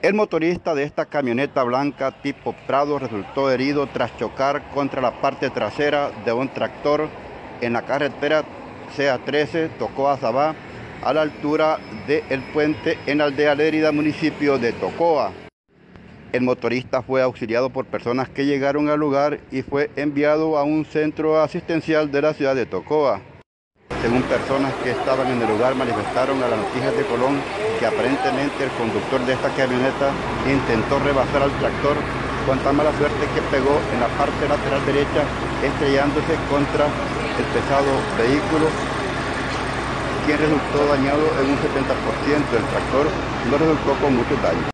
El motorista de esta camioneta blanca tipo Prado resultó herido tras chocar contra la parte trasera de un tractor en la carretera CA13 Tocoa-Sabá, a la altura del puente en la aldea Lérida, municipio de Tocoa. El motorista fue auxiliado por personas que llegaron al lugar y fue enviado a un centro asistencial de la ciudad de Tocoa. Según personas que estaban en el lugar, manifestaron a las noticias de Colón que aparentemente el conductor de esta camioneta intentó rebasar al tractor con tan mala suerte que pegó en la parte lateral derecha, estrellándose contra el pesado vehículo, quien resultó dañado en un 70%. El tractor no resultó con muchos daños.